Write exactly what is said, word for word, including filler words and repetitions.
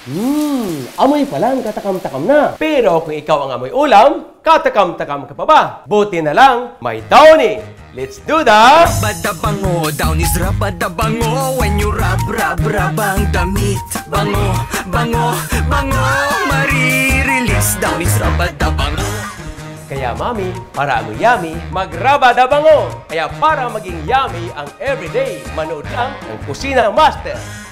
Hmm, amoy pa lang, katakam-takam na. Pero kung ikaw ang amoy ulam, katakam-takam ka pa ba? Buti na lang, may Downy. Let's do the... Rabadabango, Downy's rabadabango. When you rub, rub, rub ang damit. Bango, bango, bango. Marirelease, Downy's rabadabango. Kaya mami, para amoy yummy, magrabadabango. Kaya para maging yummy ang everyday, manood lang ng Kusina Master.